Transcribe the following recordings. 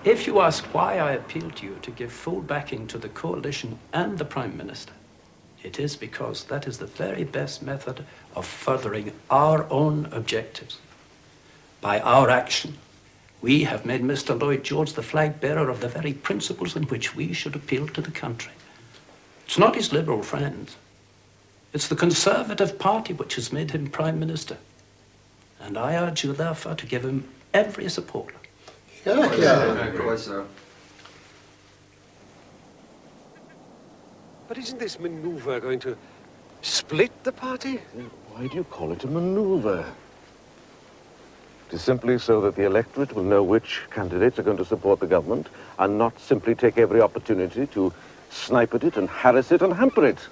If you ask why I appeal to you to give full backing to the coalition and the Prime Minister, it is because that is the very best method of furthering our own objectives. By our action, we have made Mr. Lloyd George the flag bearer of the very principles in which we should appeal to the country. It's not his Liberal friends. It's the Conservative Party which has made him Prime Minister. And I urge you, therefore, to give him every support. Quite so. But isn't this manoeuvre going to split the party? Why do you call it a manoeuvre? It is simply so that the electorate will know which candidates are going to support the government and not simply take every opportunity to snipe at it and harass it and hamper it.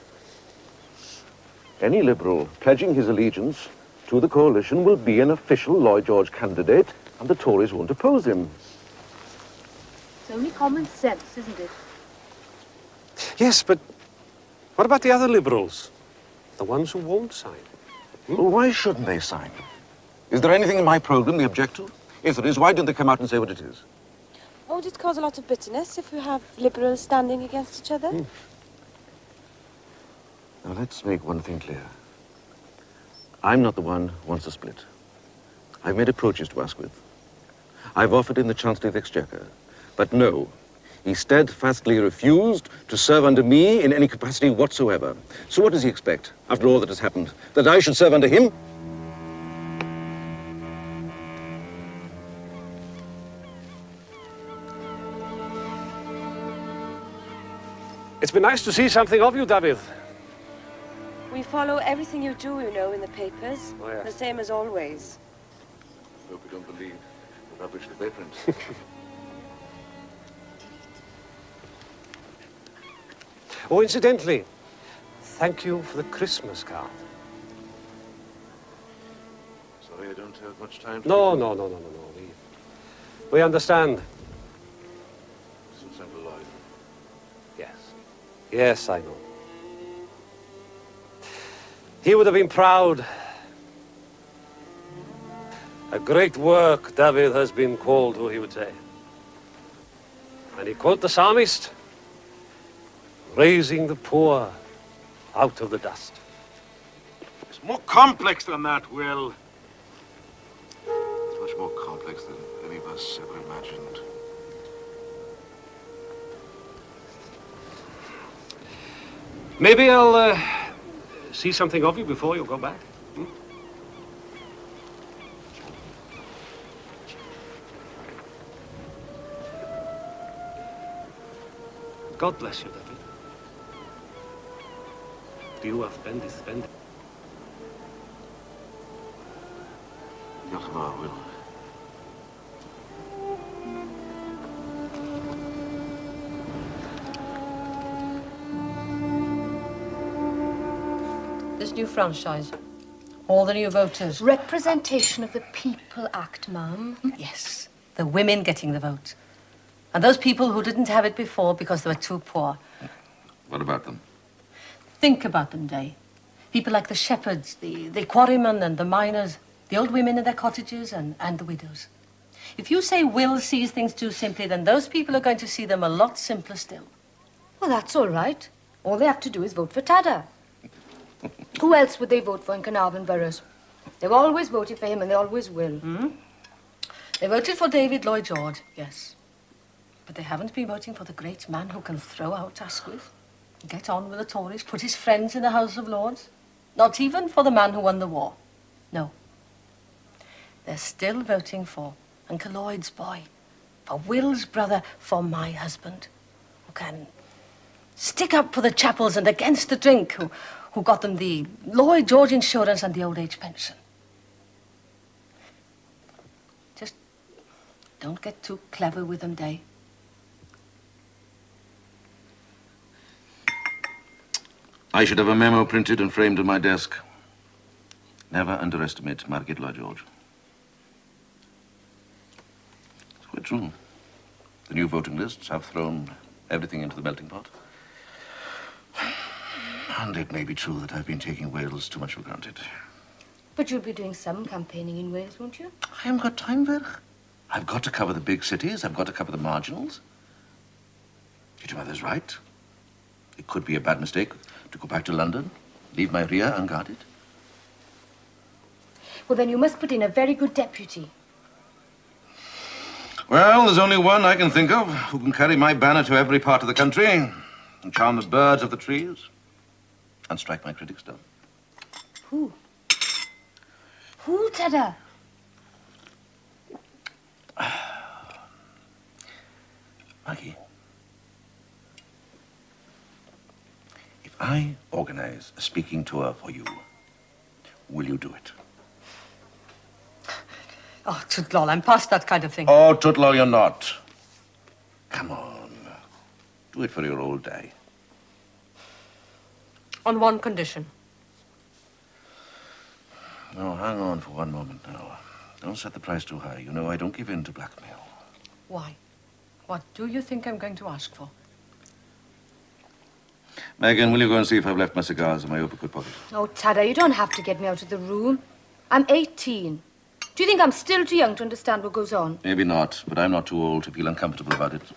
Any Liberal pledging his allegiance to the coalition will be an official Lloyd George candidate, and the Tories won't oppose him. It's only common sense, isn't it? Yes, but what about the other Liberals? The ones who won't sign? Well, why shouldn't they sign? Is there anything in my programme they object to? If there is, why don't they come out and say what it is? Won't it cause a lot of bitterness if we have Liberals standing against each other? Now, let's make one thing clear. I'm not the one who wants a split. I've made approaches to Asquith. I've offered him the Chancellor of the Exchequer. But no, he steadfastly refused to serve under me in any capacity whatsoever. So what does he expect, after all that has happened? That I should serve under him? It's been nice to see something of you, David. We follow everything you do, you know, in the papers. Oh, yeah. The same as always. I hope you don't believe the rubbish that they print. Oh, incidentally, thank you for the Christmas card. Sorry, I don't have much time. No. We understand. Since Uncle Lloyd. Yes. Yes, I know. He would have been proud. A great work David has been called to, he would say. And he quote the psalmist, raising the poor out of the dust. It's more complex than that, Will. It's much more complex than any of us ever imagined. Maybe I'll see something of you before you go back. God bless you, David. Du har spendigt. Diolch yn fawr, Will. This new franchise, all the new voters. Representation of the People Act, ma'am. Yes, the women getting the vote. And those people who didn't have it before because they were too poor. What about them? Think about them, Day. People like the shepherds, the quarrymen and the miners, the old women in their cottages and the widows. If you say Will sees things too simply, then those people are going to see them a lot simpler still. Well, that's all right. All they have to do is vote for Tada. Who else would they vote for in Carnarvon boroughs? They've always voted for him and they always will. They voted for David Lloyd George, yes. But they haven't been voting for the great man who can throw out Asquith, get on with the Tories, put his friends in the House of Lords. Not even for the man who won the war. No. They're still voting for Uncle Lloyd's boy, for Will's brother, for my husband, who can stick up for the chapels and against the drink, who got them the Lloyd George insurance and the old age pension. Just don't get too clever with them, Day. I should have a memo printed and framed on my desk. Never underestimate Margaret Lloyd George. It's quite true. The new voting lists have thrown everything into the melting pot. And it may be true that I've been taking Wales too much for granted. But you'll be doing some campaigning in Wales, won't you? I haven't got time, Ver. I've got to cover the big cities. I've got to cover the marginals. Your mother's right. It could be a bad mistake to go back to London, leave my rear unguarded. Well, then you must put in a very good deputy. Well, there's only one I can think of who can carry my banner to every part of the country and charm the birds of the trees and strike my critics dumb. Who? Who, Tada? Maggie, if I organize a speaking tour for you, will you do it? Oh, Tudlol, I'm past that kind of thing. Oh, Tudlol, you're not. Come on. Do it for your old day. On one condition. No, hang on for one moment now. Don't set the price too high. You know I don't give in to blackmail. Why? What do you think I'm going to ask for? Megan, will you go and see if I've left my cigars in my overcoat pocket? Oh, Tada, you don't have to get me out of the room. I'm 18. Do you think I'm still too young to understand what goes on? Maybe not, but I'm not too old to feel uncomfortable about it.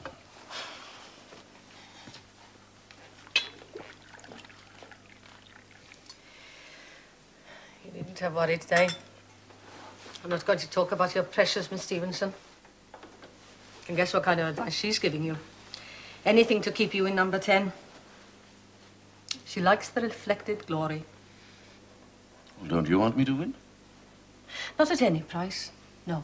You needn't have worried today. I'm not going to talk about your precious Miss Stevenson. And guess what kind of advice she's giving you? Anything to keep you in number 10. She likes the reflected glory. Well, don't you want me to win? Not at any price, no.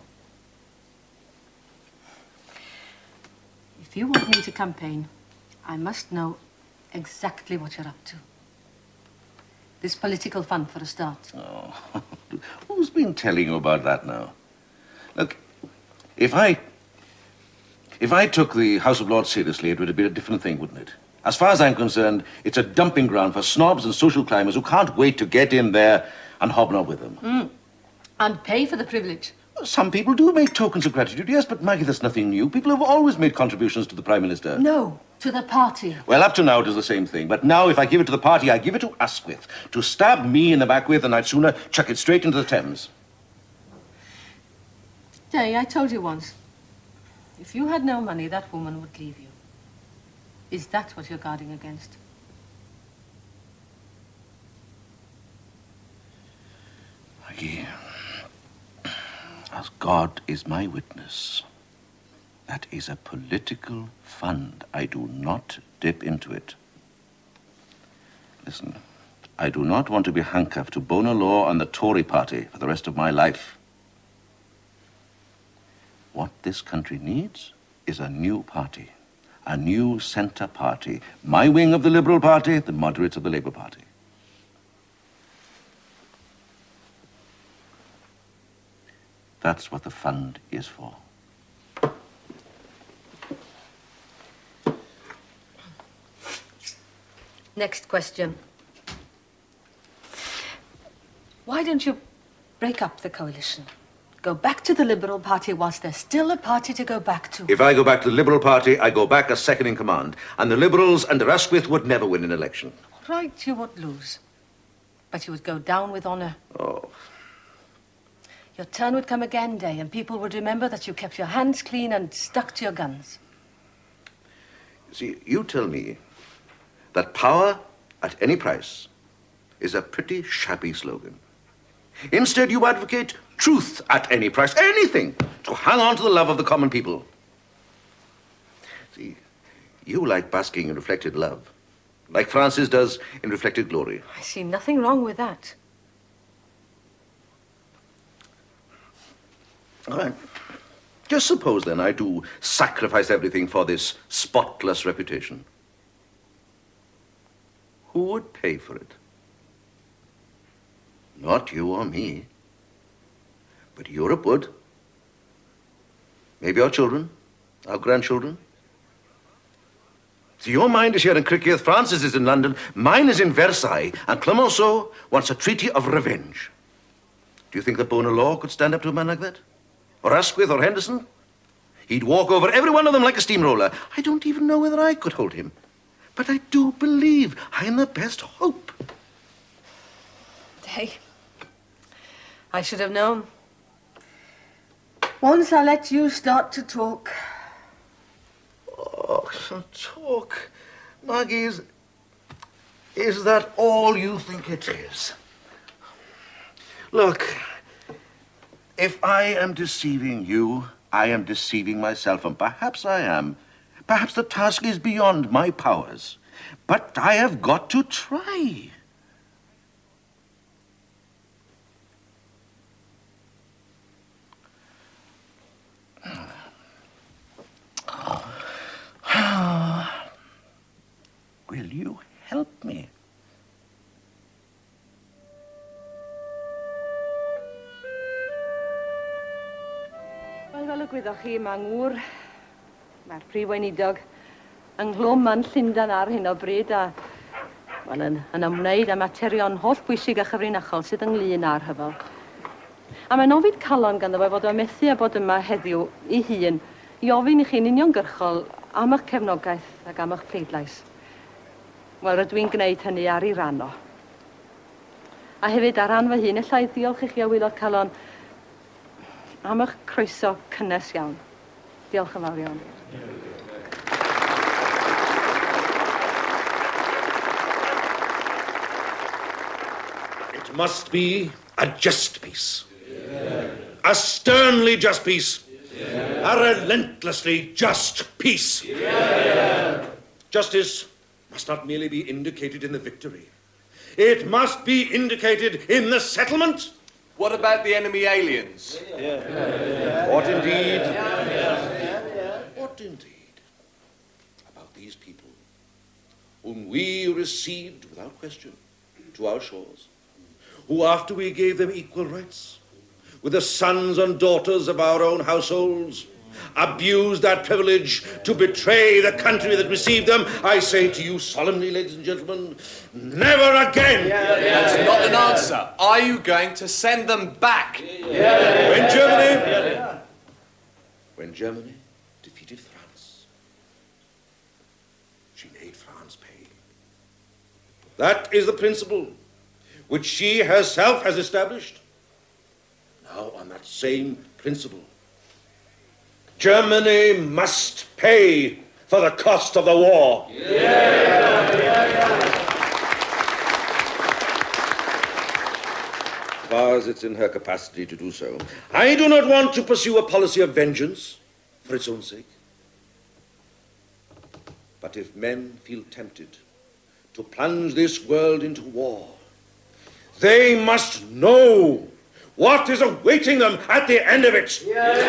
If you want me to campaign, I must know exactly what you're up to. This political fund for a start. Oh, who's been telling you about that now? Look, if I took the House of Lords seriously, it would have been a different thing, wouldn't it? As far as I'm concerned, it's a dumping ground for snobs and social climbers who can't wait to get in there and hobnob with them. And pay for the privilege. Some people do make tokens of gratitude, yes, but Maggie, that's nothing new. People have always made contributions to the Prime Minister. No, to the party. Well, up to now it was the same thing. But now if I give it to the party, I give it to Asquith. To stab me in the back with, and I'd sooner chuck it straight into the Thames. Day, I told you once, if you had no money, that woman would leave you. Is that what you're guarding against? Maggie, as God is my witness, that is a political fund. I do not dip into it. Listen, I do not want to be handcuffed to Bonar Law and the Tory party for the rest of my life. What this country needs is a new party, a new centre party. My wing of the Liberal Party, the moderates of the Labour Party. That's what the fund is for. Next question. Why don't you break up the coalition? Go back to the Liberal Party whilst there's still a party to go back to. If I go back to the Liberal Party, I go back as second in command. And the Liberals under Asquith would never win an election. Right, you would lose. But you would go down with honour. Oh. Your turn would come again, Day, and people would remember that you kept your hands clean and stuck to your guns. See, you tell me that power at any price is a pretty shabby slogan. Instead, you advocate truth at any price, anything, to hang on to the love of the common people. See, you like basking in reflected love, like Francis does in reflected glory. I see nothing wrong with that. All right. Just suppose, then, I do sacrifice everything for this spotless reputation. Who would pay for it? Not you or me. But Europe would. Maybe our children, our grandchildren. So your mind is here in Criccieth, Francis is in London, mine is in Versailles, and Clemenceau wants a treaty of revenge. Do you think that Bonar Law could stand up to a man like that? Or Asquith or Henderson? He'd walk over every one of them like a steamroller. I don't even know whether I could hold him. But I do believe I'm the best hope. Day, I should have known. Once I let you start to talk. Oh, talk. Maggie, is that all you think it is? Look, if I am deceiving you, I am deceiving myself, and perhaps I am. Perhaps the task is beyond my powers. But I have got to try. Will you help me? Wel, fel y gwyddoch chi, mae ngŵr, mae'r prif weinidog, ynghlwm yn Llundain ar hyn o bryd, a wel, yn ymwneud â materion holl bwysig a chyfrinachol sydd ynglyn â'r hyfel. A mae'n ofid calon ganddo fe fod o methu a bod yma heddiw I hun I ofyn I chi'n uniongyrchol am eich cefnogaeth ac am eich pleidlais. Wel, rydw i'n gwneud hynny ar ei ran o. A hefyd ar ran fy hun, ella I ddiolch I chi a waelod calon am eich croeso cynnes iawn. Diolch yn fawr iawn. It must be a just peace. A sternly just peace. A relentlessly just peace. Justice must not merely be indicated in the victory. It must be indicated in the settlement. What about the enemy aliens? What indeed? What indeed about these people whom we received without question to our shores, who after we gave them equal rights with the sons and daughters of our own households, abused that privilege to betray the country that received them, I say to you solemnly, ladies and gentlemen, never again! That's not an answer. Are you going to send them back? When Germany defeated France, she made France pay. That is the principle which she herself has established. Now, on that same principle, Germany must pay for the cost of the war. As far as it's in her capacity to do so, I do not want to pursue a policy of vengeance for its own sake. But if men feel tempted to plunge this world into war, they must know what is awaiting them at the end of it.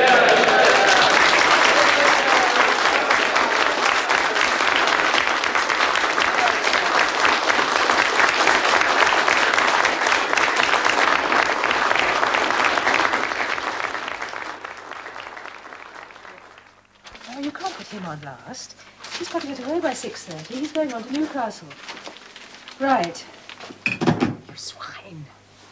Oh, you can't put him on last. He's got to get away by 6:30. He's going on to Newcastle. Right. You swine.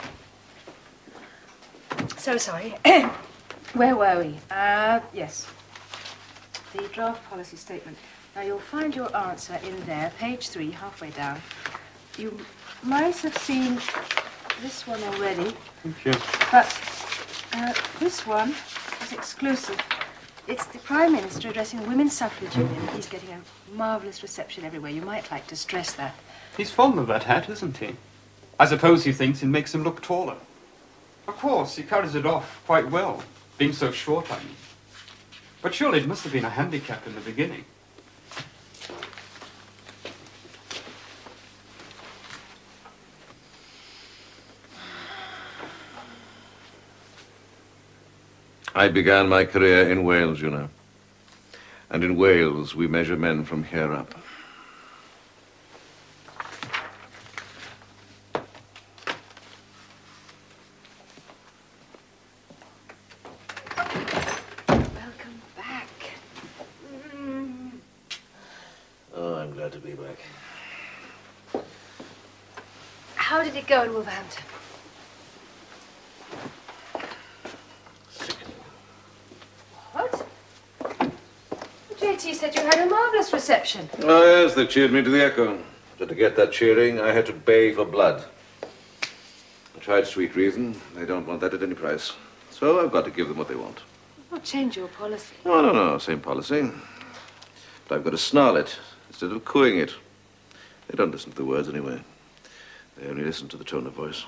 So sorry. Where were we? Yes. The draft policy statement. Now, you'll find your answer in there, page 3, halfway down. You might have seen this one already. Thank you. But this one is exclusive. It's the Prime Minister addressing the Women's Suffrage Union. He's getting a marvellous reception everywhere. You might like to stress that. He's fond of that hat, isn't he? I suppose he thinks it makes him look taller. Of course, he carries it off quite well, being so short, I mean. But surely it must have been a handicap in the beginning. I began my career in Wales, you know. And in Wales, we measure men from here up. Welcome back. Oh, I'm glad to be back. How did it go in Wolverhampton? What? JT said you had a marvellous reception. Oh, yes, they cheered me to the echo. But to get that cheering, I had to bay for blood. I tried sweet reason. They don't want that at any price. So I've got to give them what they want. Not change your policy. No, same policy. But I've got to snarl it instead of cooing it. They don't listen to the words anyway. They only listen to the tone of voice.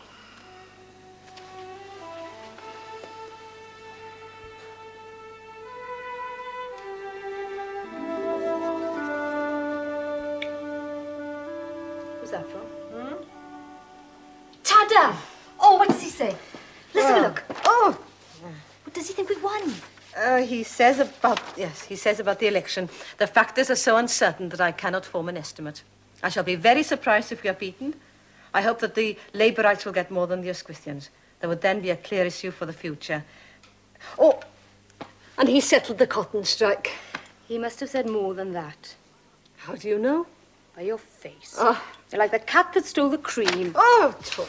Who's that from? Tada! Oh, what does he say? Let's have a look. Oh, What does he think we've won? he says about the election. The factors are so uncertain that I cannot form an estimate. I shall be very surprised if we are beaten. I hope that the Labourites will get more than the Asquithians. There would then be a clear issue for the future. Oh, and he settled the cotton strike. He must have said more than that. How do you know? By your face. Oh. You're like the cat that stole the cream. Oh, tut.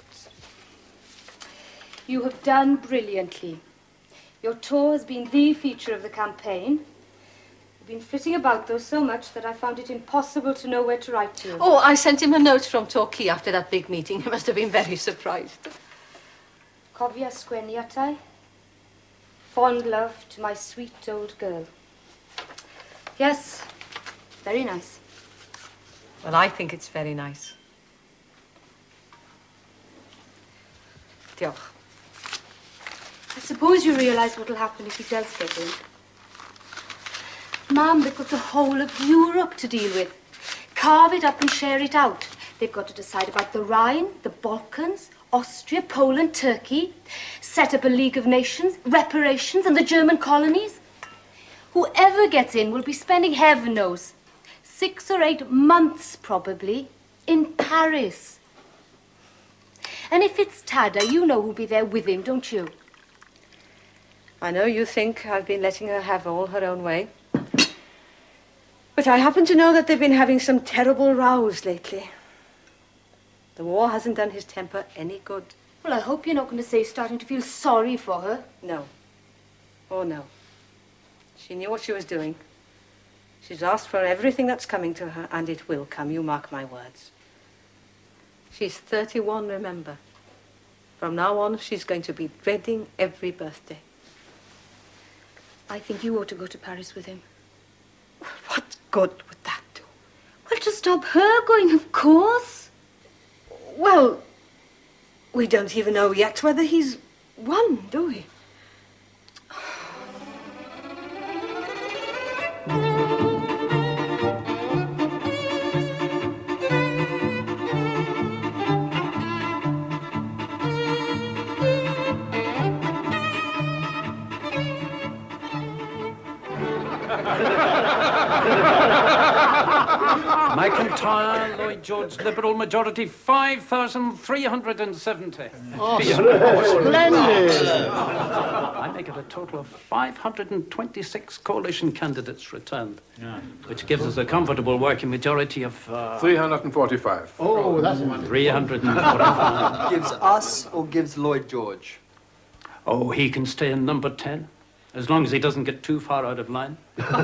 You have done brilliantly. Your tour has been the feature of the campaign. You've been flitting about, though, so much that I found it impossible to know where to write to you. Oh, I sent him a note from Torquay after that big meeting. He must have been very surprised. Cofia sgwennu atai. Fond love to my sweet old girl. Yes, very nice. Well, I think it's very nice. Diolch. I suppose you realise what'll happen if he does get in. Ma'am, they've got the whole of Europe to deal with. Carve it up and share it out. They've got to decide about the Rhine, the Balkans, Austria, Poland, Turkey, set up a League of Nations, reparations, and the German colonies. Whoever gets in will be spending, heaven knows, 6 or 8 months, probably, in Paris. And if it's Tada, you know who'll be there with him, don't you? I know you think I've been letting her have all her own way. But I happen to know that they've been having some terrible rows lately. The war hasn't done his temper any good. Well, I hope you're not going to say starting to feel sorry for her. No. Oh, no. She knew what she was doing. She's asked for everything that's coming to her, and it will come, you mark my words. She's 31, remember. From now on, she's going to be dreading every birthday. I think you ought to go to Paris with him. What good would that do? Well, to stop her going, of course. Well, we don't even know yet whether he's won, do we? McIntyre, Lloyd George, Liberal majority, 5,370. Oh, splendid! I make it a total of 526 coalition candidates returned, which gives us a comfortable working majority of... 345. Oh, that's wonderful. 345. Gives us or gives Lloyd George? Oh, he can stay in number 10. As long as he doesn't get too far out of line.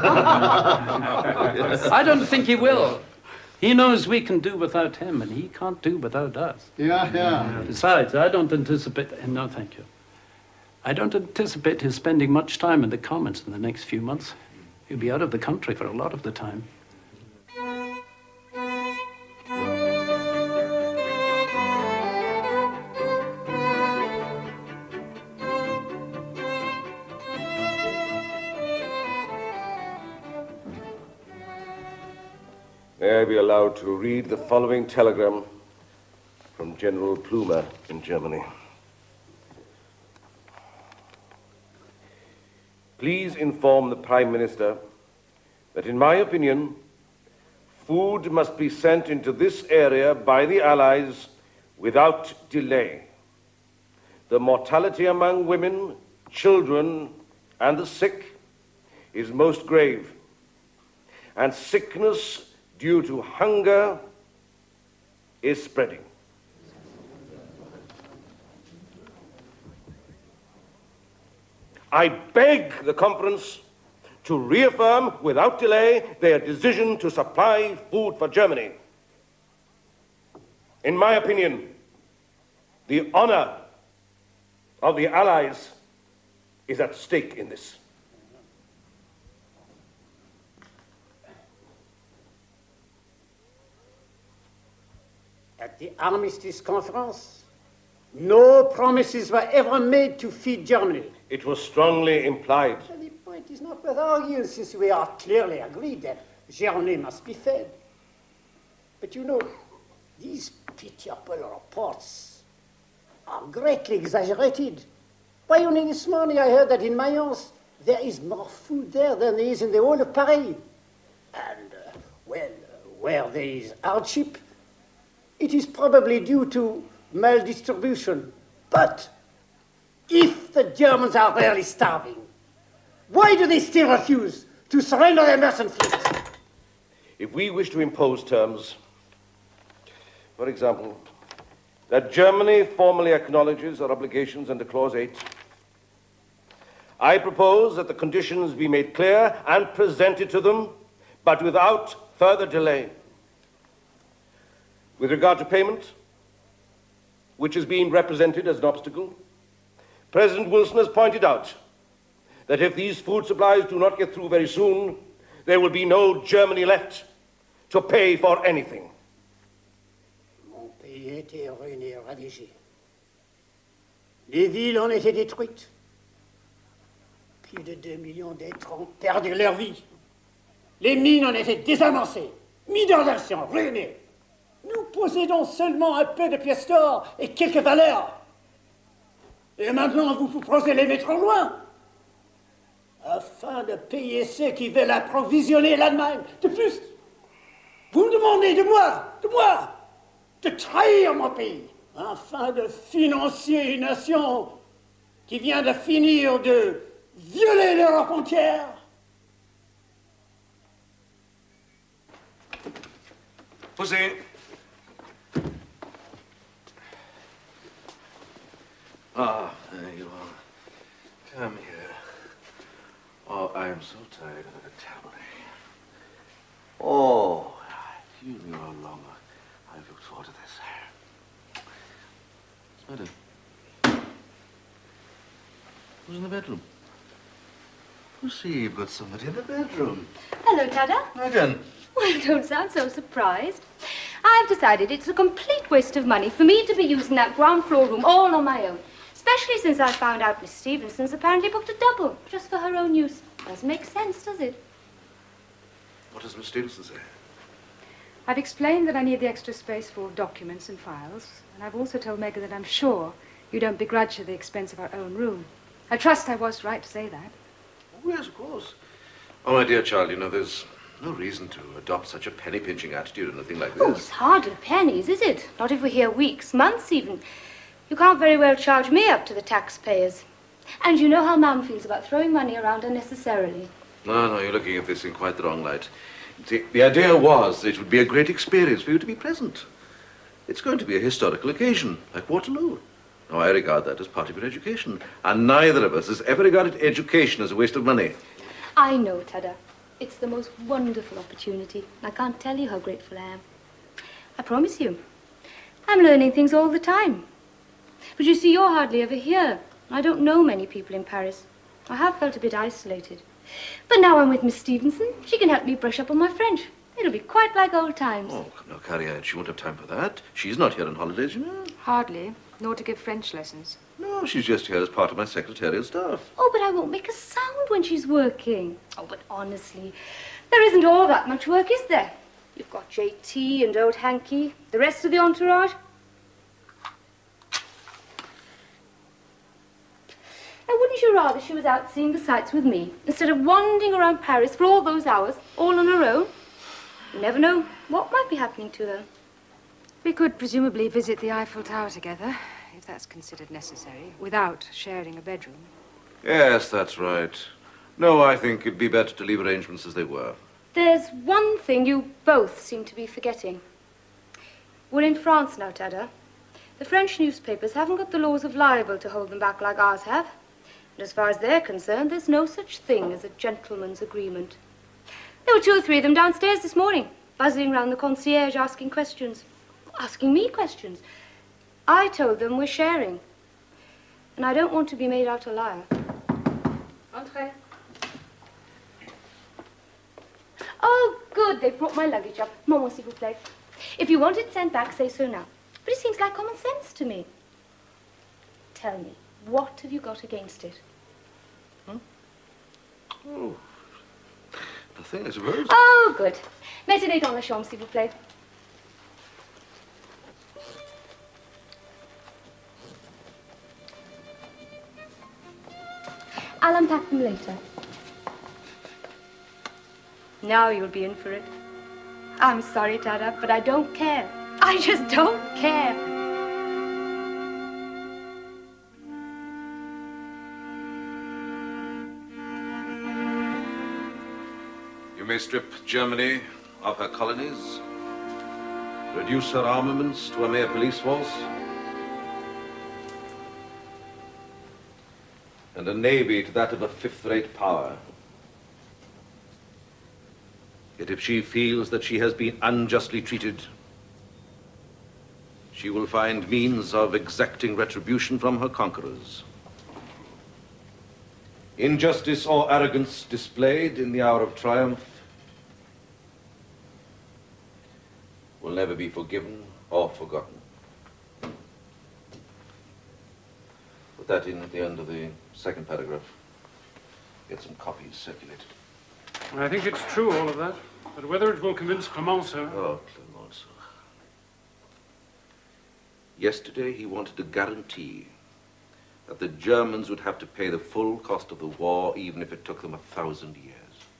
I don't think he will. He knows we can do without him, and he can't do without us. Yeah. Besides, I don't anticipate... No, thank you. I don't anticipate his spending much time in the Commons in the next few months. He'll be out of the country for a lot of the time. May I be allowed to read the following telegram from General Plumer in Germany. Please inform the Prime Minister that, in my opinion, food must be sent into this area by the Allies without delay. The mortality among women, children, and the sick is most grave, and sickness due to hunger is spreading. I beg the conference to reaffirm without delay their decision to supply food for Germany. In my opinion, the honor of the Allies is at stake in this. the Armistice Conference, no promises were ever made to feed Germany. It was strongly implied. The point is not worth arguing, since we are clearly agreed that Germany must be fed. But you know, these pitiable reports are greatly exaggerated. Why, only this morning I heard that in Mayence there is more food there than there is in the whole of Paris. And, where there is hardship, it is probably due to maldistribution. But if the Germans are really starving, why do they still refuse to surrender their merchant fleet? If we wish to impose terms, for example, that Germany formally acknowledges our obligations under Clause 8, I propose that the conditions be made clear and presented to them, but without further delay. With regard to payment, which is being represented as an obstacle, President Wilson has pointed out that if these food supplies do not get through very soon, there will be no Germany left to pay for anything. Mon pays était ruiné, ravagé. Les villes en étaient détruites. Plus de 2 millions d'êtres ont perdu leur vie. Les mines en étaient désamorcées, mises en action, ruinées. Nous possédons seulement un peu de pièces d'or et quelques valeurs. Et maintenant, vous proposez les mettre loin, afin de payer ceux qui veulent approvisionner l'Allemagne. De plus, vous me demandez de moi, de trahir mon pays, afin de financer une nation qui vient de finir de violer leurs frontières. Pussy. Ah, there you are. Come here. Oh, I am so tired of a terrible day. Oh, if you knew how long I've looked forward to this. What's the matter? Who's in the bedroom? Pussy, you've got somebody in the bedroom. Hello, Dada. Again. Well, don't sound so surprised. I've decided it's a complete waste of money for me to be using that ground floor room all on my own. Especially since I found out Miss Stevenson's apparently booked a double, just for her own use. Doesn't make sense, does it? What does Miss Stevenson say? I've explained that I need the extra space for documents and files, and I've also told Megan that I'm sure you don't begrudge her the expense of our own room. I trust I was right to say that. Oh, yes, of course. Oh, my dear child, you know, there's no reason to adopt such a penny-pinching attitude in a thing like this. Oh, it's hardly pennies, is it? Not if we're here weeks, months even. You can't very well charge me up to the taxpayers. And you know how Mum feels about throwing money around unnecessarily. No, you're looking at this in quite the wrong light. The idea was that it would be a great experience for you to be present. It's going to be a historical occasion, like Waterloo. Now, I regard that as part of your education. And neither of us has ever regarded education as a waste of money. I know, Tada. It's the most wonderful opportunity. I can't tell you how grateful I am. I promise you, I'm learning things all the time. But you see, you're hardly ever here. I don't know many people in Paris. I have felt a bit isolated. But now I'm with Miss Stevenson. She can help me brush up on my French. It'll be quite like old times. Oh, no, Carrie, she won't have time for that. She's not here on holidays, you know. Hardly, nor to give French lessons. No, she's just here as part of my secretarial staff. Oh, but I won't make a sound when she's working. Oh, but honestly, there isn't all that much work, is there? You've got JT and old Hanky, the rest of the entourage. Now, wouldn't you rather she was out seeing the sights with me, instead of wandering around Paris for all those hours, all on her own? You never know what might be happening to her. We could presumably visit the Eiffel Tower together, if that's considered necessary, without sharing a bedroom. Yes, that's right. No, I think it'd be better to leave arrangements as they were. There's one thing you both seem to be forgetting. We're in France now, Tada. The French newspapers haven't got the laws of libel to hold them back like ours have. And as far as they're concerned, there's no such thing as a gentleman's agreement. There were 2 or 3 of them downstairs this morning, buzzing round the concierge asking questions. Asking me questions. I told them we're sharing. And I don't want to be made out a liar. Entrez. Oh, good. They brought my luggage up. Maman, s'il vous plaît. If you want it sent back, say so now. But it seems like common sense to me. Tell me, what have you got against it? Oh, nothing, I suppose. Oh, good. Matinee dans la chambre, s'il vous plaît. I'll unpack them later. Now you'll be in for it. I'm sorry, Tada, but I don't care. I just don't care. You may strip Germany of her colonies, reduce her armaments to a mere police force, and a navy to that of a fifth-rate power. Yet if she feels that she has been unjustly treated, she will find means of exacting retribution from her conquerors. Injustice or arrogance displayed in the hour of triumph will never be forgiven or forgotten. Put that in at the end of the second paragraph. Get some copies circulated. I think it's true, all of that. But whether it will convince Clemenceau... Oh, Clemenceau. Yesterday he wanted a guarantee that the Germans would have to pay the full cost of the war, even if it took them 1,000 years.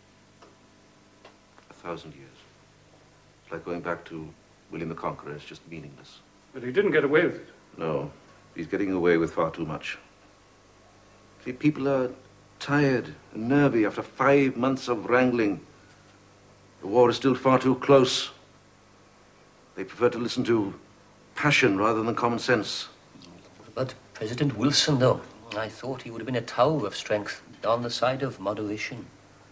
1,000 years. It's like going back to William the Conqueror. It's just meaningless. But he didn't get away with it. No, he's getting away with far too much. See, people are tired and nervy after 5 months of wrangling. The war is still far too close. They prefer to listen to passion rather than common sense. But President Wilson, though, I thought he would have been a tower of strength on the side of moderation.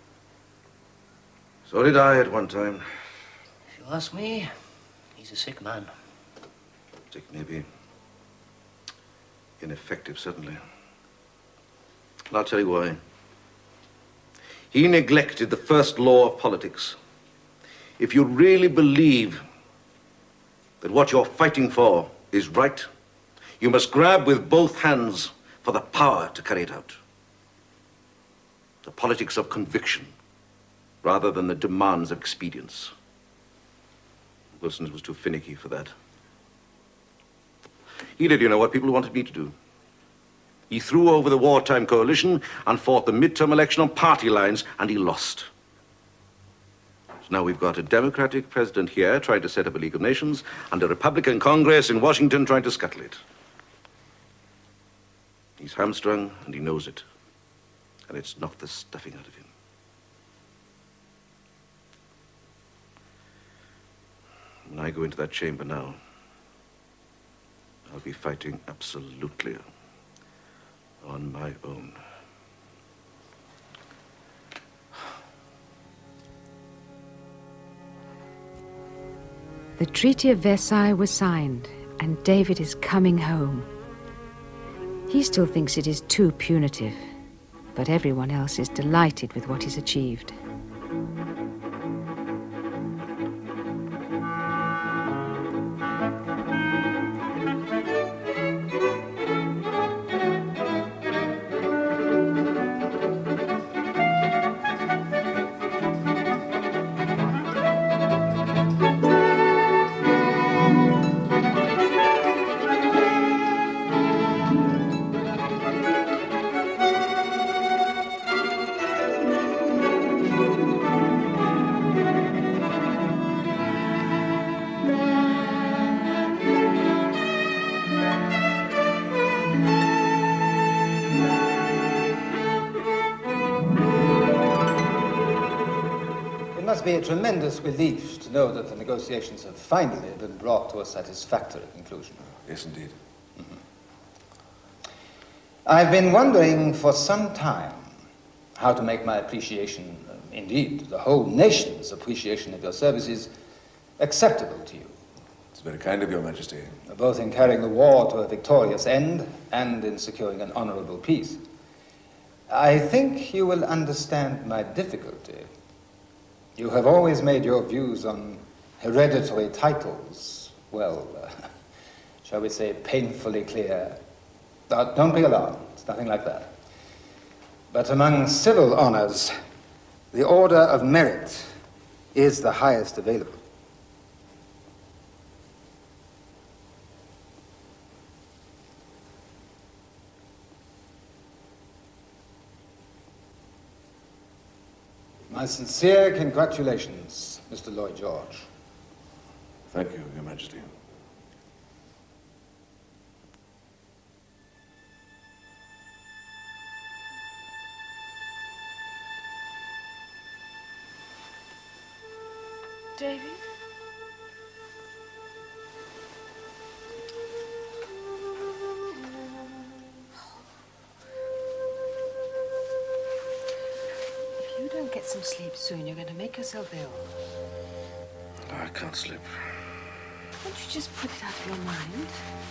So did I at one time. If you ask me, he's a sick man. Sick, maybe. Ineffective, certainly. And I'll tell you why. He neglected the first law of politics. If you really believe that what you're fighting for is right, you must grab with both hands for the power to carry it out. The politics of conviction, rather than the demands of expedience. Wilson was too finicky for that. He did, you know, what people wanted me to do. He threw over the wartime coalition and fought the midterm election on party lines, and he lost. So now we've got a Democratic president here trying to set up a League of Nations, and a Republican Congress in Washington trying to scuttle it. He's hamstrung, and he knows it. And it's knocked the stuffing out of him. When I go into that chamber now, I'll be fighting absolutely on my own. The Treaty of Versailles was signed, and David is coming home. He still thinks it is too punitive, but everyone else is delighted with what he's achieved. It must be a tremendous relief to know that the negotiations have finally been brought to a satisfactory conclusion. Yes, indeed. I've been wondering for some time how to make my appreciation, indeed, the whole nation's appreciation of your services, acceptable to you. It's very kind of your Majesty. Both in carrying the war to a victorious end and in securing an honorable peace. I think you will understand my difficulty. You have always made your views on hereditary titles, well, shall we say, painfully clear. Don't be alarmed, it's nothing like that. But among civil honors, the Order of Merit is the highest available. My sincere congratulations, Mr. Lloyd George. Thank you, Your Majesty. David? If you don't get some sleep soon, you're going to make yourself ill. I can't sleep. Won't you just put it out of your mind?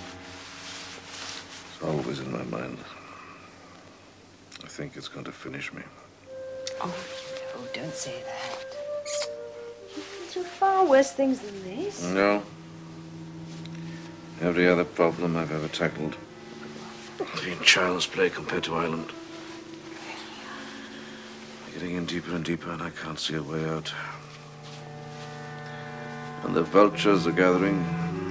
It's always in my mind. I think it's going to finish me. Oh, no, don't say that. You've been through far worse things than this. No. Every other problem I've ever tackled has been child's play compared to Ireland. Getting in deeper and deeper, and I can't see a way out. And the vultures are gathering.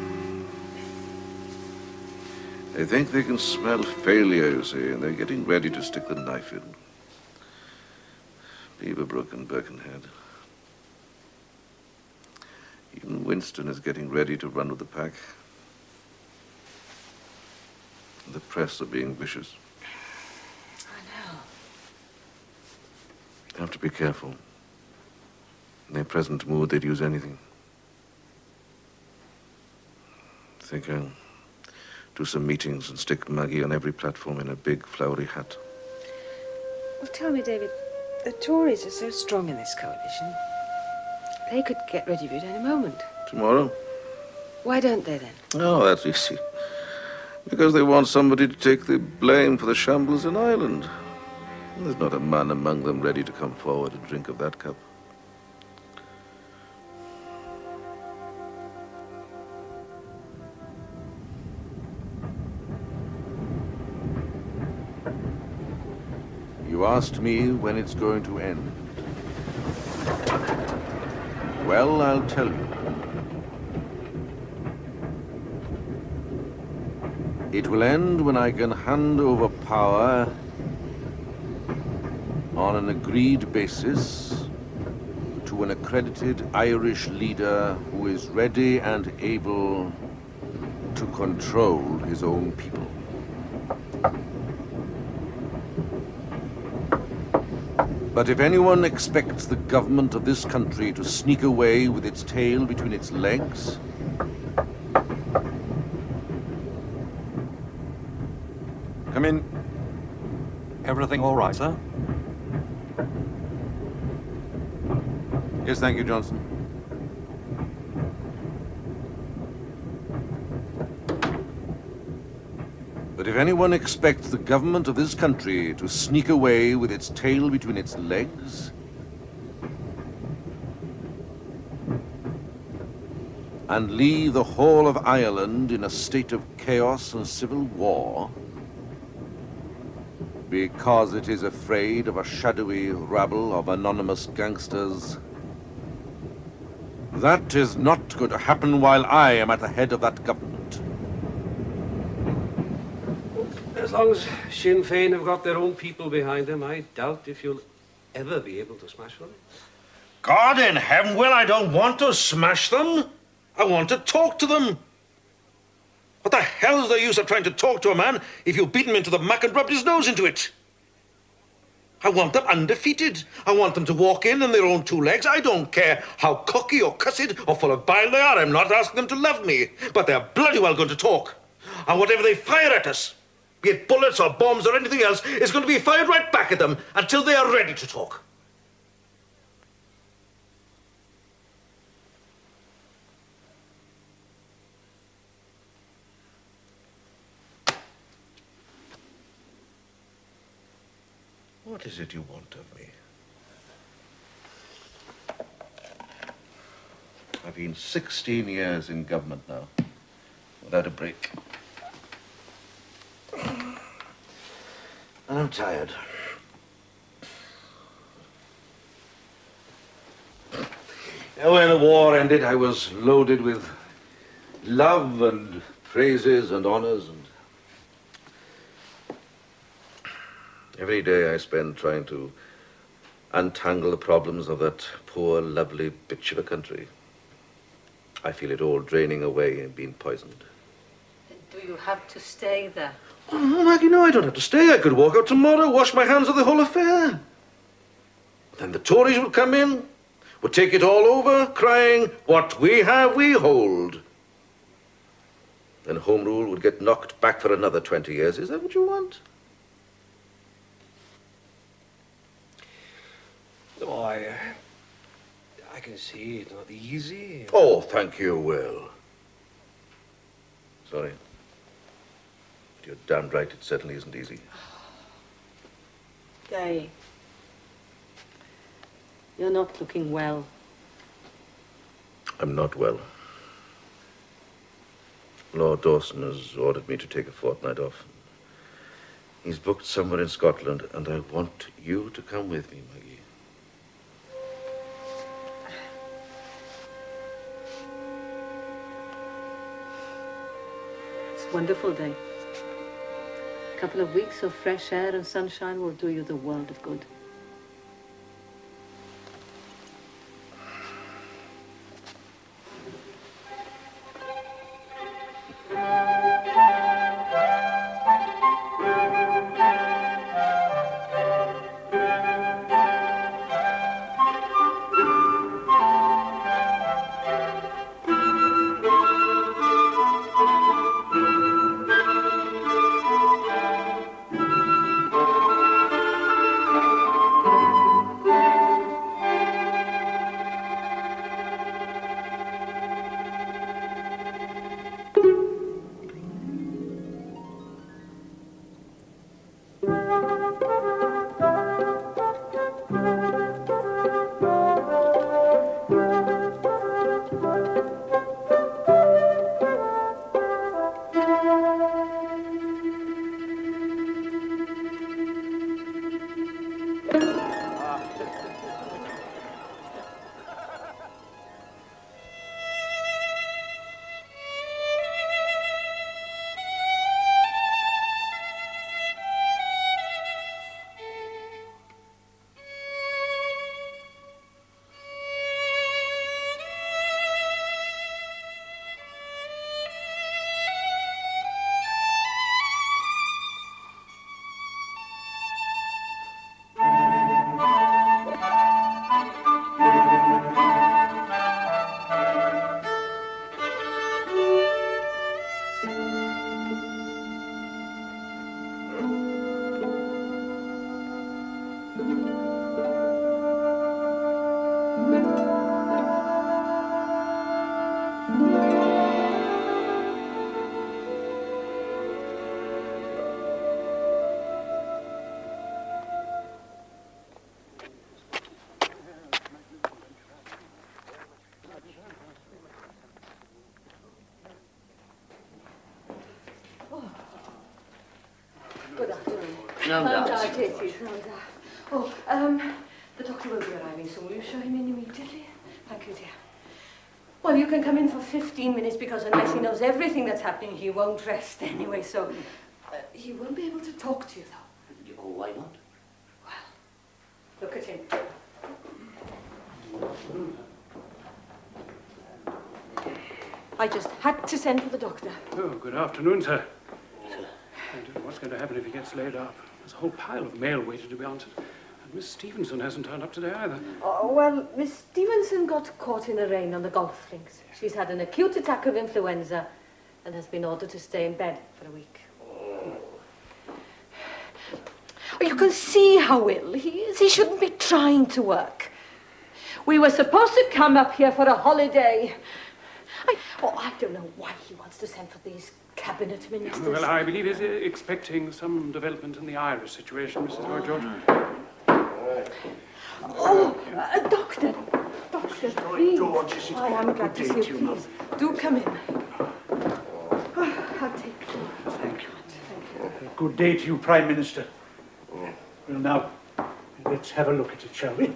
They think they can smell failure, you see, and they're getting ready to stick the knife in. Beaverbrook and Birkenhead. Even Winston is getting ready to run with the pack. And the press are being vicious. I know. You have to be careful. In their present mood, they'd use anything. I think I'll do some meetings and stick Maggie on every platform in a big flowery hat. Well, tell me, David, the Tories are so strong in this coalition. They could get rid of you at any moment. Tomorrow? Why don't they, then? Oh, that's easy. Because they want somebody to take the blame for the shambles in Ireland. There's not a man among them ready to come forward and drink of that cup. You asked me when it's going to end. Well, I'll tell you. It will end when I can hand over power on an agreed basis to an accredited Irish leader who is ready and able to control his own people. But if anyone expects the government of this country to sneak away with its tail between its legs, come in. Everything all right, sir? Yes, thank you, Johnson. But if anyone expects the government of this country to sneak away with its tail between its legs, and leave the whole of Ireland in a state of chaos and civil war, because it is afraid of a shadowy rabble of anonymous gangsters, that is not going to happen while I am at the head of that government. As long as Sinn Féin have got their own people behind them, I doubt if you'll ever be able to smash them. God in heaven, well, I don't want to smash them. I want to talk to them. What the hell is the use of trying to talk to a man if you beat him into the muck and rubbed his nose into it? I want them undefeated. I want them to walk in on their own two legs. I don't care how cocky or cussed or full of bile they are. I'm not asking them to love me, but they're bloody well going to talk. And whatever they fire at us, be it bullets or bombs or anything else, is going to be fired right back at them until they are ready to talk. What is it you want of me? I've been 16 years in government now. without a break. And I'm tired. When the war ended, I was loaded with love and praises and honors. And every day I spend trying to untangle the problems of that poor, lovely bitch of a country. I feel it all draining away and being poisoned. Do you have to stay there? Oh, Maggie, no, I don't have to stay. I could walk out tomorrow, wash my hands of the whole affair. Then the Tories would come in, would take it all over, crying, "What we have, we hold." Then Home Rule would get knocked back for another 20 years. Is that what you want? Oh, I can see it's not easy. Oh, thank you, Will. Sorry. But you're damned right, it certainly isn't easy. Day, you're not looking well. I'm not well. Lord Dawson has ordered me to take a fortnight off. He's booked somewhere in Scotland, and I want you to come with me, Maggie. It's a wonderful day. A couple of weeks of fresh air and sunshine will do you the world of good. Good afternoon. Oh, the doctor will be arriving soon. Will you show him in immediately? Thank you, dear. Well, you can come in for 15 minutes because unless he knows everything that's happening, he won't rest anyway, so he won't be able to talk to you, though. Oh, why not? Well, look at him. I just had to send for the doctor. Oh, good afternoon, sir. I don't know what's going to happen if he gets laid off. There's a whole pile of mail waiting to be answered. And Miss Stevenson hasn't turned up today either. Oh, well, Miss Stevenson got caught in the rain on the golf links. She's had an acute attack of influenza and has been ordered to stay in bed for a week. Oh, you can see how ill he is. He shouldn't be trying to work. We were supposed to come up here for a holiday. I don't know why he wants to send for these cabinet ministers. Well, I believe he's expecting some development in the Irish situation, Mrs. Lloyd George. Doctor, please. I am glad to see you, please. Do come in. Good day to you, Prime Minister. Well, now, let's have a look at it, shall we?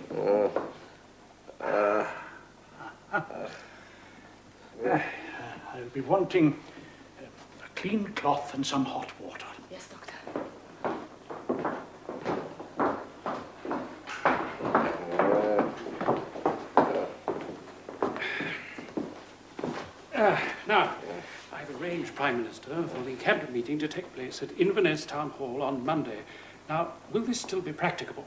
I'll be wanting a clean cloth and some hot water. Yes, Doctor. Now, I've arranged, Prime Minister, for the Cabinet meeting to take place at Inverness Town Hall on Monday. Now, will this still be practicable?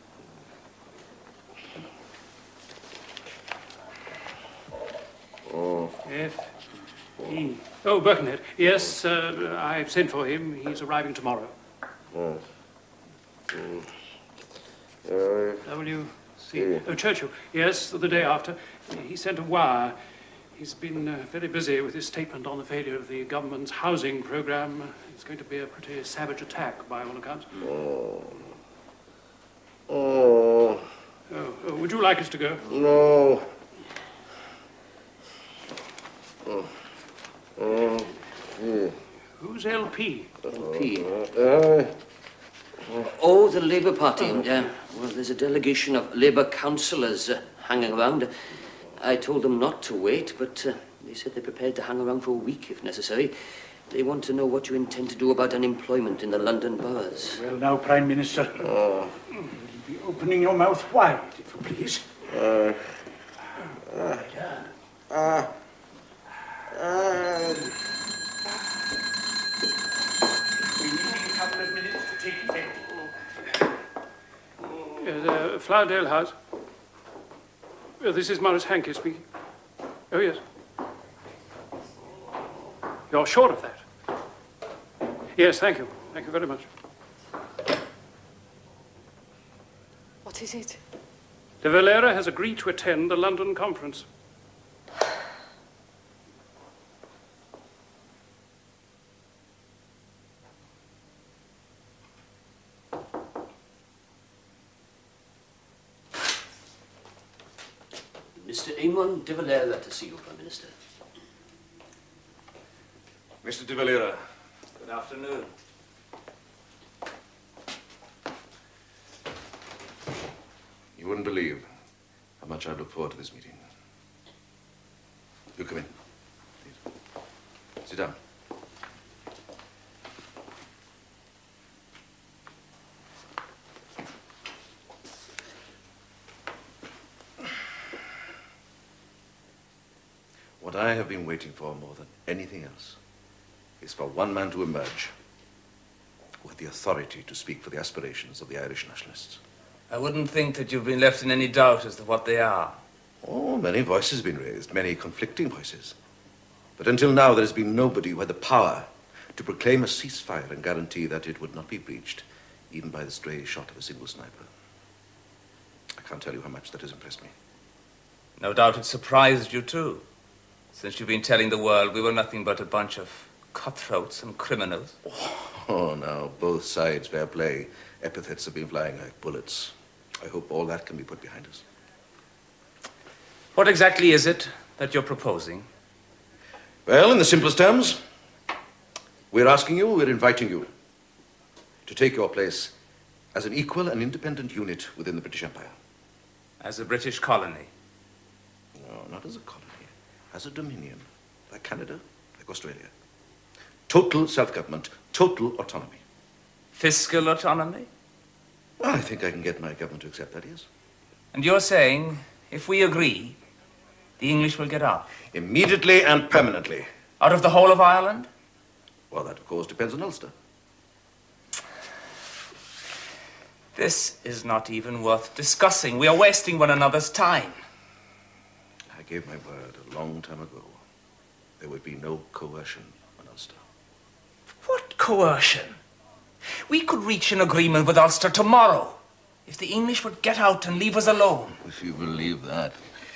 F.E. Oh, Birkenhead. Yes, I've sent for him. He's arriving tomorrow. W.C. Oh, Churchill. Yes, the day after. He sent a wire. He's been very busy with his statement on the failure of the government's housing programme. It's going to be a pretty savage attack, by all accounts. Would you like us to go? No. Who's LP? LP? Oh, the Labour Party. Well, there's a delegation of Labour councillors hanging around. I told them not to wait, but they said they're prepared to hang around for a week if necessary. They want to know what you intend to do about unemployment in the London boroughs. Well, now, Prime Minister, you'll be opening your mouth wide, if you please. We need a couple of minutes to take effect. The Flowerdale House. This is Maurice Hankey speaking. Oh, yes. You're sure of that? Yes, thank you. Thank you very much. What is it? De Valera has agreed to attend the London conference. Mr. Eamon de Valera to see you, Prime Minister. Mr. de Valera. Good afternoon. You wouldn't believe how much I look forward to this meeting. You come in. Please. Sit down. What I have been waiting for more than anything else is for one man to emerge with the authority to speak for the aspirations of the Irish nationalists. I wouldn't think that you've been left in any doubt as to what they are. Oh, many voices have been raised, many conflicting voices. But until now, there has been nobody who had the power to proclaim a ceasefire and guarantee that it would not be breached, even by the stray shot of a single sniper. I can't tell you how much that has impressed me. No doubt it surprised you too, since you've been telling the world we were nothing but a bunch of cutthroats and criminals. Oh, now, both sides, fair play. Epithets have been flying like bullets. I hope all that can be put behind us. What exactly is it that you're proposing? Well, in the simplest terms, we're asking you, we're inviting you to take your place as an equal and independent unit within the British Empire. As a British colony? No, not as a colony. As a dominion, like Canada, like Australia. Total self-government, total autonomy. Fiscal autonomy? Well, I think I can get my government to accept that, yes. And you're saying, if we agree, the English will get out? Immediately and permanently. Out of the whole of Ireland? Well, that, of course, depends on Ulster. This is not even worth discussing. We are wasting one another's time. I gave my word a long time ago. There would be no coercion on Ulster. What coercion? We could reach an agreement with Ulster tomorrow if the English would get out and leave us alone. If you believe that,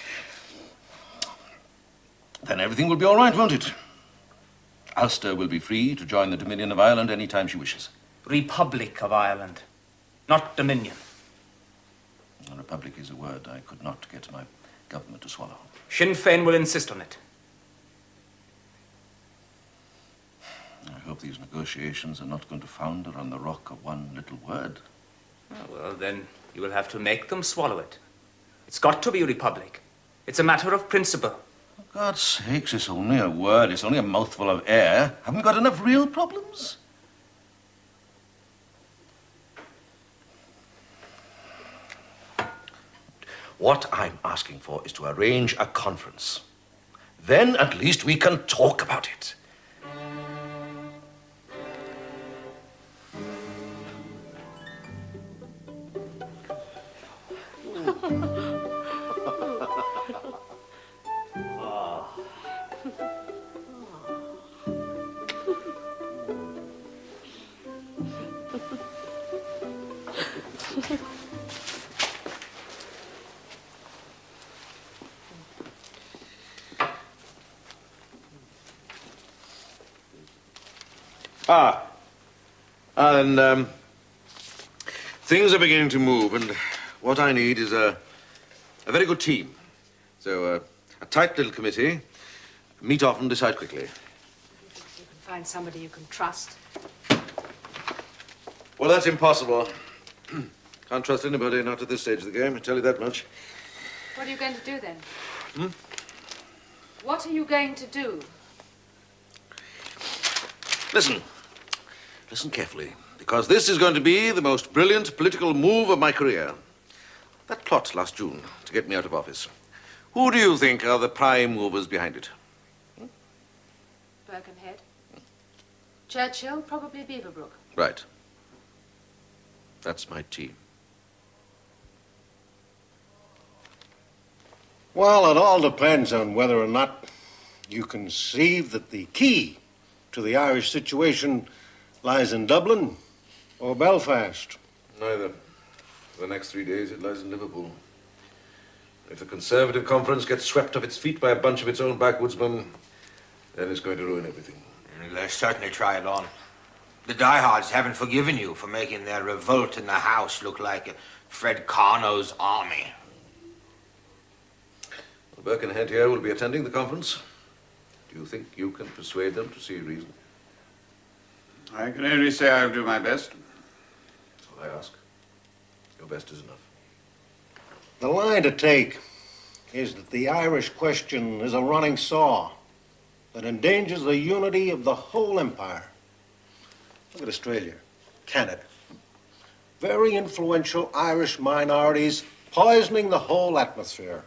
then everything will be all right, won't it? Ulster will be free to join the Dominion of Ireland any time she wishes. Republic of Ireland, not Dominion. A republic is a word I could not get my government to swallow. Sinn Féin will insist on it. I hope these negotiations are not going to founder on the rock of one little word. Oh, well, then you will have to make them swallow it. It's got to be a republic. It's a matter of principle. For God's sakes, it's only a word. It's only a mouthful of air. Haven't we got enough real problems? What I'm asking for is to arrange a conference. Then at least we can talk about it. And things are beginning to move, and what I need is a very good team. So a tight little committee, meet often, decide quickly. You can find somebody you can trust. Well, that's impossible. Can't trust anybody, not at this stage of the game, I tell you that much. What are you going to do then? Hmm? What are you going to do? Listen. Listen carefully, because this is going to be the most brilliant political move of my career. That plot last June to get me out of office. Who do you think are the prime movers behind it? Birkenhead. Churchill, probably Beaverbrook. Right. That's my team. Well, it all depends on whether or not you conceive that the key to the Irish situation lies in Dublin or Belfast. Neither. For the next 3 days, it lies in Liverpool. If the Conservative Conference gets swept off its feet by a bunch of its own backwoodsmen, then it's going to ruin everything. They'll certainly try it on. The diehards haven't forgiven you for making their revolt in the House look like Fred Carno's army. Well, Birkenhead here will be attending the conference. Do you think you can persuade them to see reason? I can only say I'll do my best. That's all I ask. Your best is enough. The line to take is that the Irish question is a running saw that endangers the unity of the whole empire. Look at Australia, Canada. Very influential Irish minorities poisoning the whole atmosphere.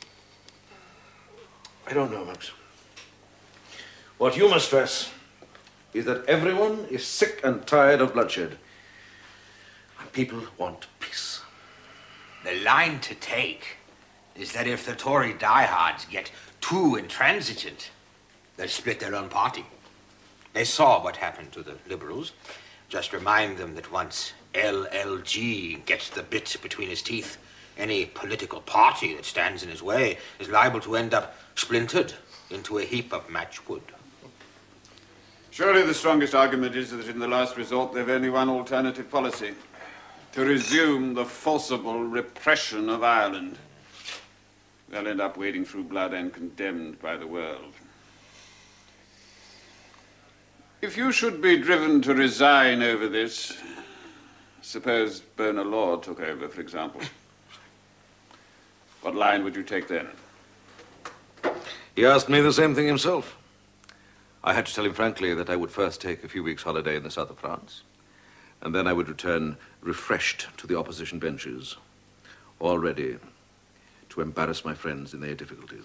I don't know, Max. What you must stress is that everyone is sick and tired of bloodshed. And people want peace. The line to take is that if the Tory diehards get too intransigent, they'll split their own party. They saw what happened to the Liberals. Just remind them that once LLG gets the bit between his teeth, any political party that stands in his way is liable to end up splintered into a heap of matchwood. Surely the strongest argument is that in the last resort they've only one alternative policy: to resume the forcible repression of Ireland. They'll end up wading through blood and condemned by the world. If you should be driven to resign over this, suppose Bonar Law took over, for example, what line would you take then? He asked me the same thing himself. I had to tell him frankly that I would first take a few weeks' holiday in the south of France, and then I would return refreshed to the opposition benches, all ready to embarrass my friends in their difficulties.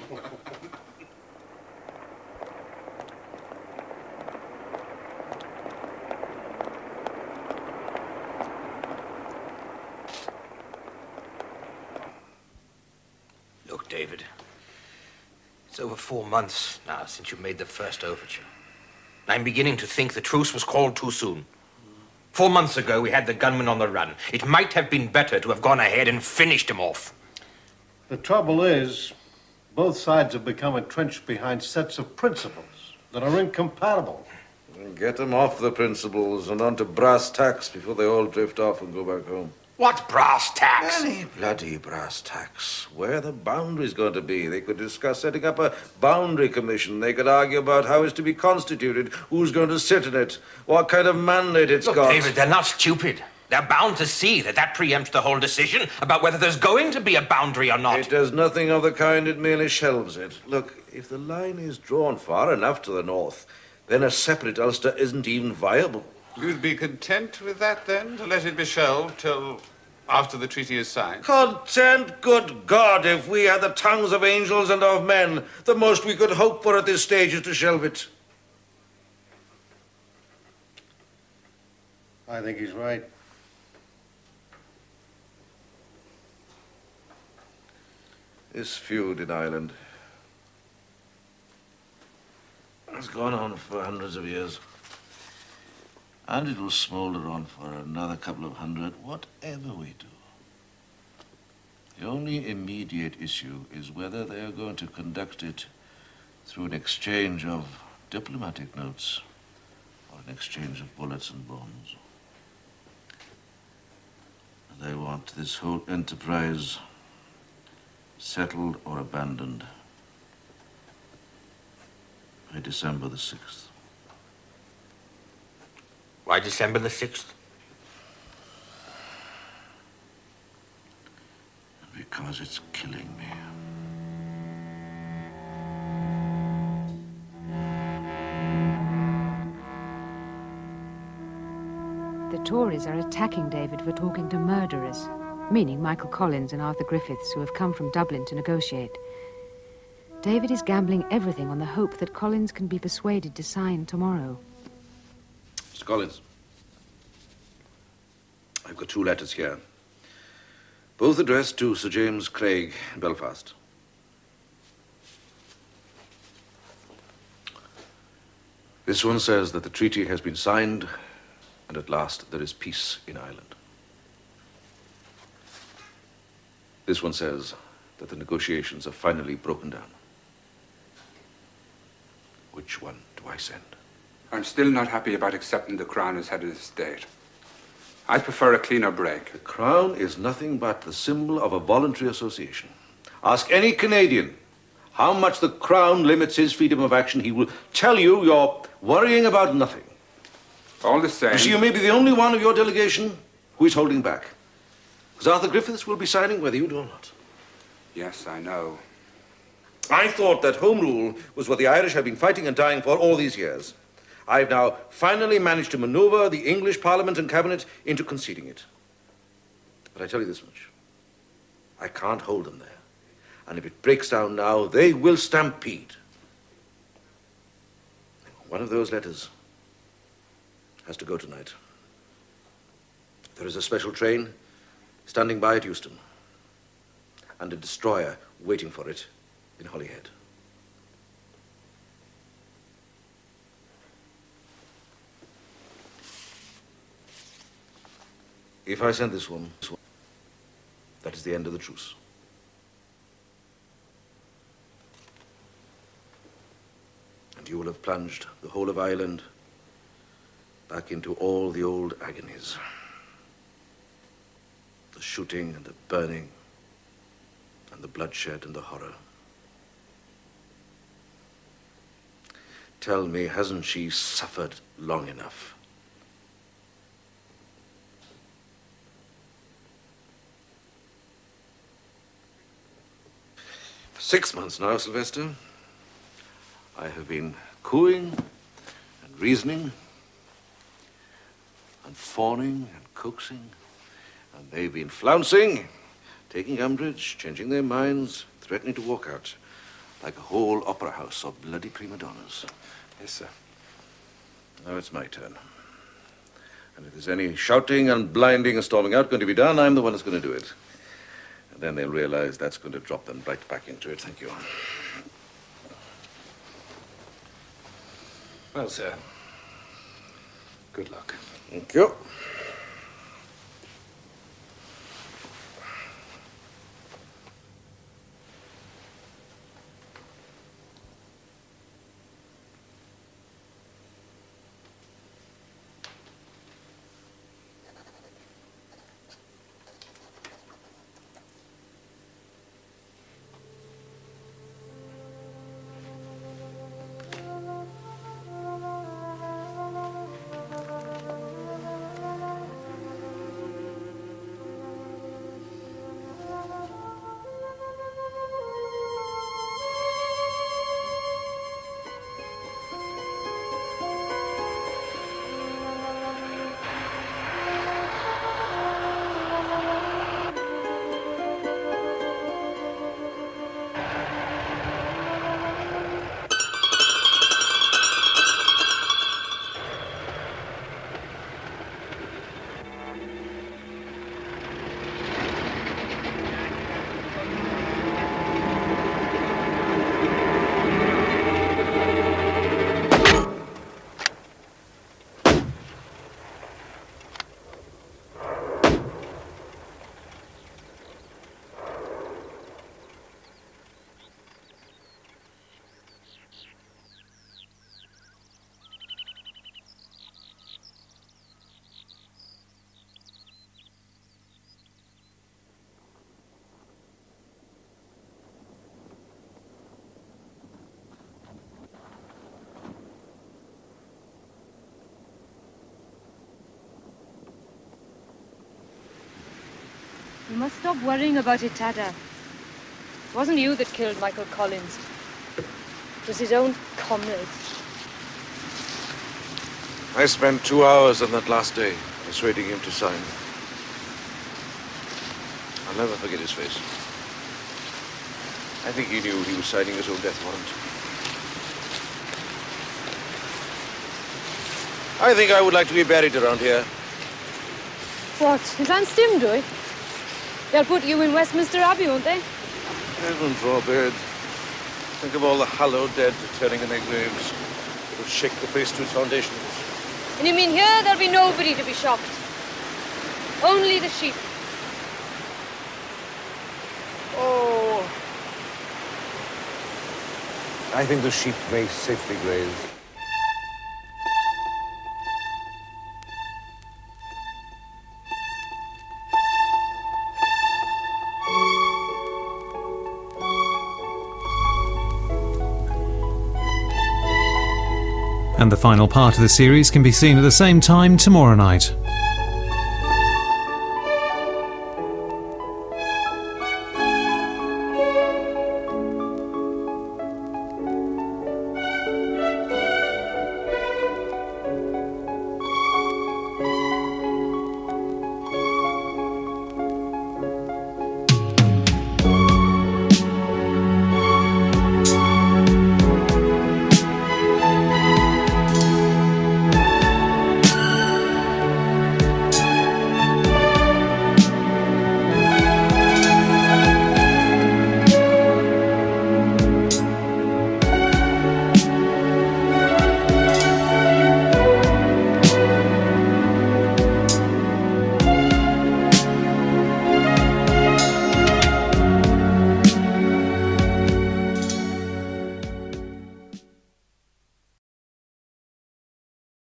Look, David, it's over 4 months now since you made the first overture. I'm beginning to think the truce was called too soon. 4 months ago, we had the gunmen on the run. It might have been better to have gone ahead and finished him off. The trouble is, both sides have become entrenched behind sets of principles that are incompatible. Get them off the principles and onto brass tacks before they all drift off and go back home. What brass tacks? Any bloody brass tacks. Where are the boundaries going to be? They could discuss setting up a boundary commission. They could argue about how it's to be constituted, who's going to sit in it, what kind of mandate it's Look, got. David, they're not stupid. They're bound to see that that preempts the whole decision about whether there's going to be a boundary or not. It does nothing of the kind. It merely shelves it. Look, if the line is drawn far enough to the north, then a separate Ulster isn't even viable. You'd be content with that, then, to let it be shelved till after the treaty is signed? Content? Good God, if we had the tongues of angels and of men, the most we could hope for at this stage is to shelve it. I think he's right. This feud in Ireland has gone on for hundreds of years. And it will smoulder on for another couple of hundred, whatever we do. The only immediate issue is whether they are going to conduct it through an exchange of diplomatic notes or an exchange of bullets and bombs. And they want this whole enterprise settled or abandoned by December the 6th. Why December the 6th? Because it's killing me. The Tories are attacking David for talking to murderers, meaning Michael Collins and Arthur Griffiths, who have come from Dublin to negotiate. David is gambling everything on the hope that Collins can be persuaded to sign tomorrow. Mr. Collins, I've got 2 letters here, both addressed to Sir James Craig in Belfast. This one says that the treaty has been signed and at last there is peace in Ireland. This one says that the negotiations have finally broken down. Which one do I send? I'm still not happy about accepting the Crown as head of the state. I prefer a cleaner break. The Crown is nothing but the symbol of a voluntary association. Ask any Canadian how much the Crown limits his freedom of action. He will tell you you're worrying about nothing. All the same... You see, you may be the only one of your delegation who is holding back. Because Arthur Griffiths will be signing whether you do or not. Yes, I know. I thought that Home Rule was what the Irish have been fighting and dying for all these years. I've now finally managed to maneuver the English Parliament and Cabinet into conceding it. But I tell you this much. I can't hold them there. And if it breaks down now, they will stampede. One of those letters has to go tonight. There is a special train standing by at Euston, and a destroyer waiting for it in Holyhead. If I send this one, that is the end of the truce. And you will have plunged the whole of Ireland back into all the old agonies. The shooting and the burning and the bloodshed and the horror. Tell me, hasn't she suffered long enough? For 6 months now, Sylvester, I have been cooing and reasoning and fawning and coaxing, and they've been flouncing, taking umbrage, changing their minds, threatening to walk out like a whole opera house of bloody prima donnas. Yes, sir. Now it's my turn. And if there's any shouting and blinding and storming out going to be done, I'm the one that's going to do it. And then they'll realize that's going to drop them right back into it. Thank you. Well, sir, good luck. Thank you. You must stop worrying about it, Tada. It wasn't you that killed Michael Collins. It was his own comrades. I spent 2 hours on that last day persuading him to sign. I'll never forget his face. I think he knew he was signing his own death warrant. I think I would like to be buried around here. What? In Llanstymdwy? They'll put you in Westminster Abbey, won't they? Heaven forbid. Think of all the hallowed dead returning in their graves. It would shake the place to its foundations. And you mean here there'll be nobody to be shocked? Only the sheep. Oh. I think the sheep may safely graze. And the final part of the series can be seen at the same time tomorrow night